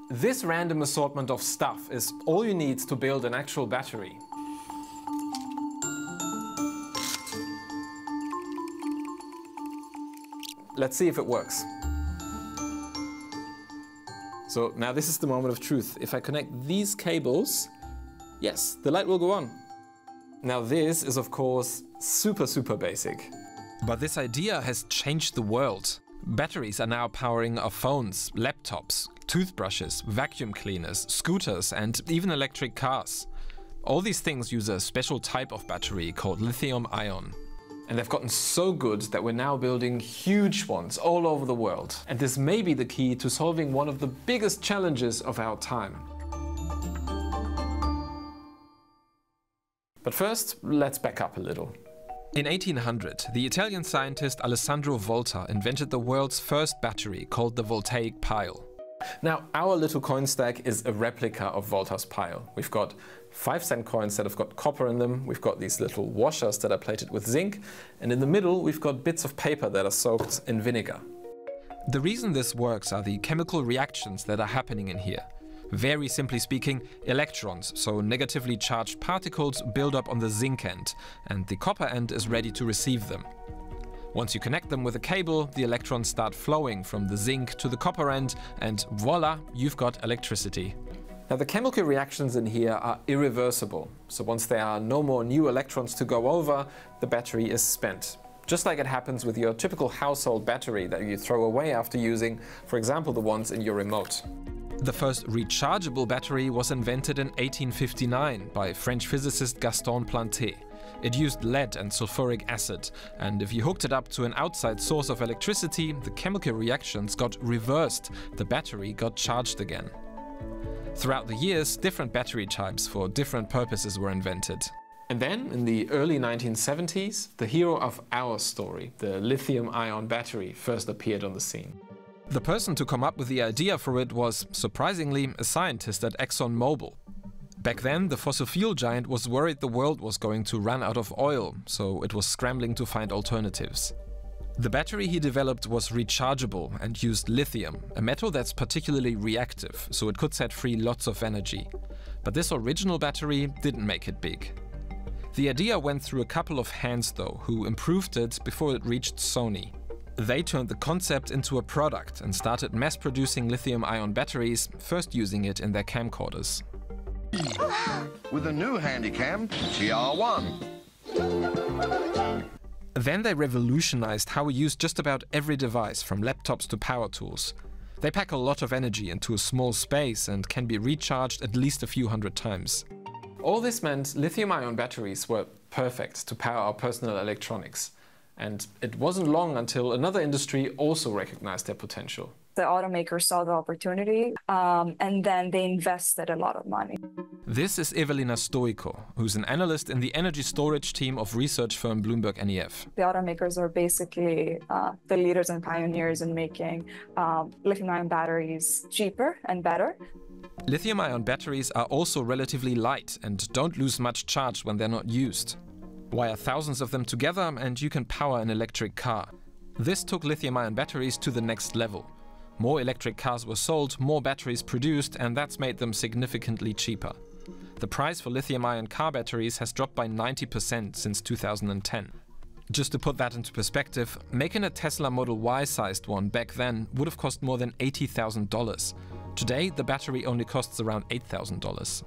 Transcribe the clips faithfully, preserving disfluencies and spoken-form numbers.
This random assortment of stuff is all you need to build an actual battery. Let's see if it works. So now this is the moment of truth. If I connect these cables, yes, the light will go on. Now this is of course super, super basic. But this idea has changed the world. Batteries are now powering our phones, laptops, toothbrushes, vacuum cleaners, scooters, and even electric cars. All these things use a special type of battery called lithium-ion. And they've gotten so good that we're now building huge ones all over the world. And this may be the key to solving one of the biggest challenges of our time. But first, let's back up a little. In eighteen hundred, the Italian scientist Alessandro Volta invented the world's first battery called the voltaic pile. Now, our little coin stack is a replica of Volta's pile. We've got five cent coins that have got copper in them, we've got these little washers that are plated with zinc, and in the middle we've got bits of paper that are soaked in vinegar. The reason this works are the chemical reactions that are happening in here. Very simply speaking, electrons, so negatively charged particles, build up on the zinc end, and the copper end is ready to receive them. Once you connect them with a cable, the electrons start flowing from the zinc to the copper end, and voila, you've got electricity. Now the chemical reactions in here are irreversible, so once there are no more new electrons to go over, the battery is spent. Just like it happens with your typical household battery that you throw away after using, for example, the ones in your remote. The first rechargeable battery was invented in eighteen fifty-nine by French physicist Gaston Planté. It used lead and sulfuric acid, and if you hooked it up to an outside source of electricity, the chemical reactions got reversed, the battery got charged again. Throughout the years, different battery types for different purposes were invented. And then, in the early nineteen seventies, the hero of our story, the lithium-ion battery, first appeared on the scene. The person to come up with the idea for it was, surprisingly, a scientist at ExxonMobil. Back then, the fossil fuel giant was worried the world was going to run out of oil, so it was scrambling to find alternatives. The battery he developed was rechargeable and used lithium, a metal that's particularly reactive, so it could set free lots of energy. But this original battery didn't make it big. The idea went through a couple of hands though, who improved it before it reached Sony. They turned the concept into a product and started mass-producing lithium-ion batteries, first using it in their camcorders. With a new handycam, T R one. Then they revolutionized how we use just about every device, from laptops to power tools. They pack a lot of energy into a small space and can be recharged at least a few hundred times. All this meant lithium-ion batteries were perfect to power our personal electronics. And it wasn't long until another industry also recognized their potential. The automakers saw the opportunity, um, and then they invested a lot of money. This is Evelina Stoico, who's an analyst in the energy storage team of research firm Bloomberg N E F. The automakers are basically uh, the leaders and pioneers in making um, lithium-ion batteries cheaper and better. Lithium-ion batteries are also relatively light and don't lose much charge when they're not used. Wire thousands of them together and you can power an electric car. This took lithium-ion batteries to the next level. More electric cars were sold, more batteries produced, and that's made them significantly cheaper. The price for lithium-ion car batteries has dropped by ninety percent since two thousand ten. Just to put that into perspective, making a Tesla Model Y-sized one back then would have cost more than eighty thousand dollars. Today, the battery only costs around eight thousand dollars.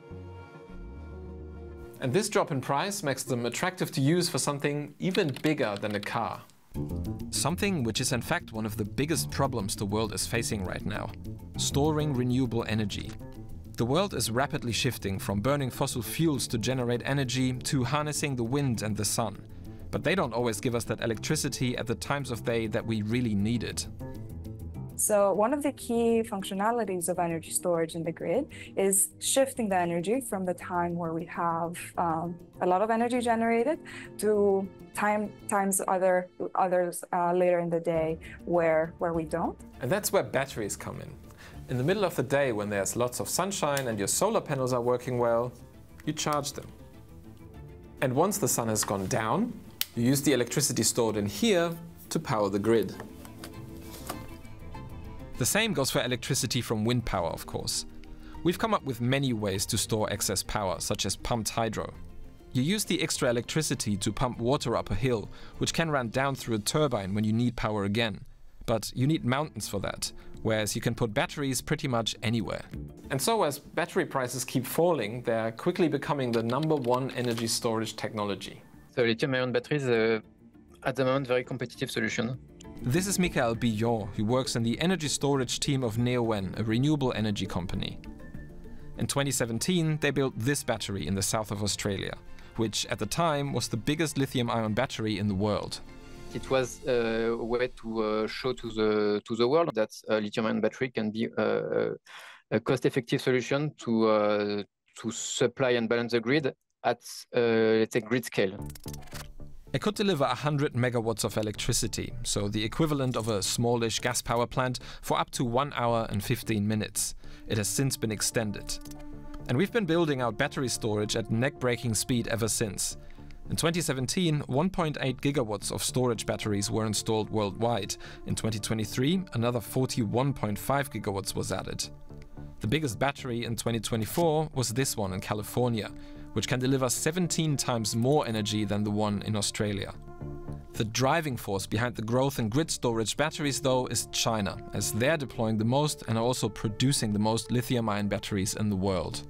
And this drop in price makes them attractive to use for something even bigger than a car. Something which is in fact one of the biggest problems the world is facing right now: storing renewable energy. The world is rapidly shifting from burning fossil fuels to generate energy to harnessing the wind and the sun. But they don't always give us that electricity at the times of day that we really need it. So one of the key functionalities of energy storage in the grid is shifting the energy from the time where we have um, a lot of energy generated to time times other others uh, later in the day where where we don't. And that's where batteries come in. In the middle of the day, when there's lots of sunshine and your solar panels are working well, you charge them. And once the sun has gone down, you use the electricity stored in here to power the grid. The same goes for electricity from wind power, of course. We've come up with many ways to store excess power, such as pumped hydro. You use the extra electricity to pump water up a hill, which can run down through a turbine when you need power again. But you need mountains for that, whereas you can put batteries pretty much anywhere. And so as battery prices keep falling, they're quickly becoming the number one energy storage technology. So lithium-ion batteries are at the moment very competitive solution. This is Michael Billon, who works in the energy storage team of Neoen, a renewable energy company. In twenty seventeen, they built this battery in the south of Australia, which at the time was the biggest lithium-ion battery in the world. It was a way to uh, show to the to the world that a lithium-ion battery can be a, a cost-effective solution to uh, to supply and balance the grid at uh, let's say grid scale. It could deliver one hundred megawatts of electricity, so the equivalent of a smallish gas power plant, for up to one hour and fifteen minutes. It has since been extended. And we've been building out battery storage at neck-breaking speed ever since. In twenty seventeen, one point eight gigawatts of storage batteries were installed worldwide. In twenty twenty-three, another forty-one point five gigawatts was added. The biggest battery in twenty twenty-four was this one in California, which can deliver seventeen times more energy than the one in Australia. The driving force behind the growth in grid storage batteries, though, is China, as they're deploying the most and are also producing the most lithium-ion batteries in the world.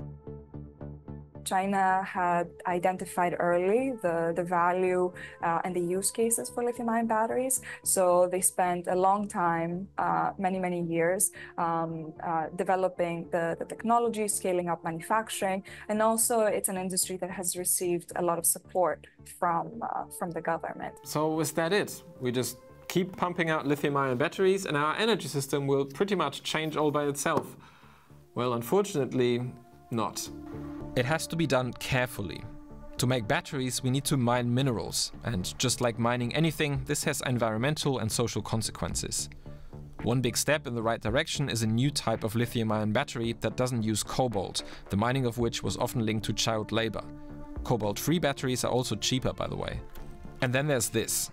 China had identified early the, the value uh, and the use cases for lithium-ion batteries. So they spent a long time, uh, many, many years, um, uh, developing the, the technology, scaling up manufacturing. And also it's an industry that has received a lot of support from, uh, from the government. So is that it? We just keep pumping out lithium-ion batteries and our energy system will pretty much change all by itself? Well, unfortunately, not. It has to be done carefully. To make batteries, we need to mine minerals, and just like mining anything, this has environmental and social consequences. One big step in the right direction is a new type of lithium-ion battery that doesn't use cobalt, the mining of which was often linked to child labor. Cobalt-free batteries are also cheaper, by the way. And then there's this.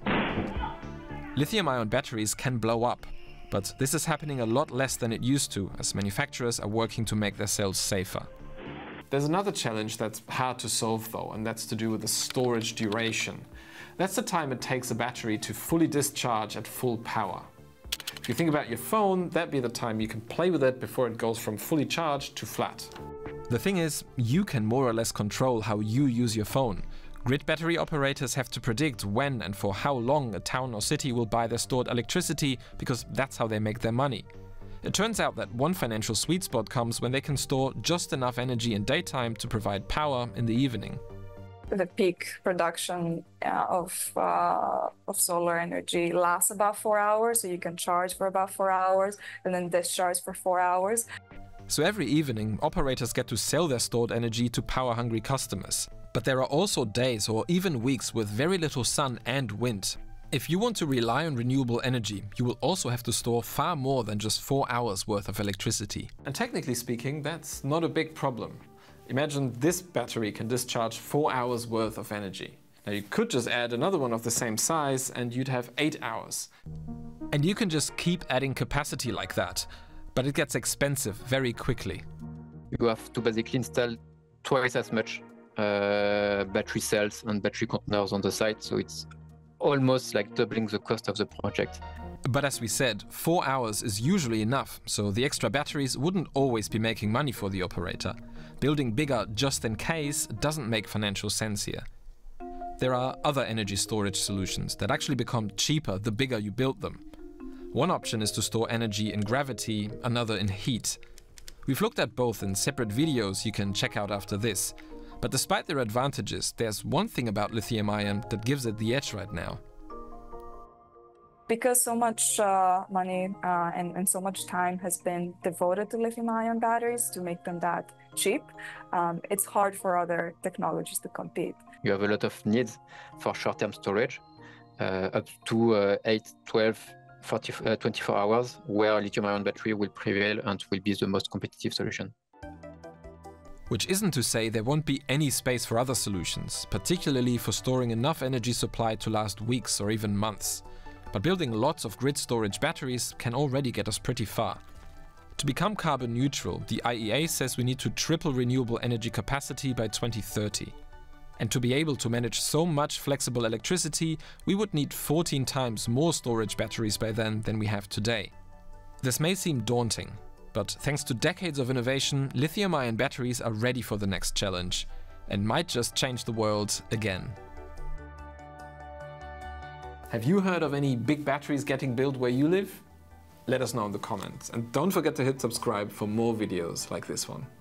Lithium-ion batteries can blow up, but this is happening a lot less than it used to, as manufacturers are working to make their cells safer. There's another challenge that's hard to solve though, and that's to do with the storage duration. That's the time it takes a battery to fully discharge at full power. If you think about your phone, that'd be the time you can play with it before it goes from fully charged to flat. The thing is, you can more or less control how you use your phone. Grid battery operators have to predict when and for how long a town or city will buy their stored electricity, because that's how they make their money. It turns out that one financial sweet spot comes when they can store just enough energy in daytime to provide power in the evening. The peak production uh, of, uh, of solar energy lasts about four hours, so you can charge for about four hours and then discharge for four hours. So every evening, operators get to sell their stored energy to power-hungry customers. But there are also days or even weeks with very little sun and wind. If you want to rely on renewable energy, you will also have to store far more than just four hours worth of electricity. And technically speaking, that's not a big problem. Imagine this battery can discharge four hours worth of energy. Now you could just add another one of the same size and you'd have eight hours. And you can just keep adding capacity like that, but it gets expensive very quickly. You have to basically install twice as much uh, battery cells and battery containers on the site, so it's almost like doubling the cost of the project. But as we said, four hours is usually enough, so the extra batteries wouldn't always be making money for the operator. Building bigger just in case doesn't make financial sense here. There are other energy storage solutions that actually become cheaper the bigger you build them. One option is to store energy in gravity, another in heat. We've looked at both in separate videos you can check out after this. But despite their advantages, there's one thing about lithium-ion that gives it the edge right now. Because so much uh, money uh, and, and so much time has been devoted to lithium-ion batteries to make them that cheap, um, it's hard for other technologies to compete. You have a lot of needs for short-term storage, uh, up to uh, eight, twelve, forty, uh, twenty-four hours, where lithium-ion battery will prevail and will be the most competitive solution. Which isn't to say there won't be any space for other solutions, particularly for storing enough energy supply to last weeks or even months. But building lots of grid storage batteries can already get us pretty far. To become carbon neutral, the I E A says we need to triple renewable energy capacity by twenty thirty. And to be able to manage so much flexible electricity, we would need fourteen times more storage batteries by then than we have today. This may seem daunting, but thanks to decades of innovation, lithium-ion batteries are ready for the next challenge and might just change the world again. Have you heard of any big batteries getting built where you live? Let us know in the comments, and don't forget to hit subscribe for more videos like this one.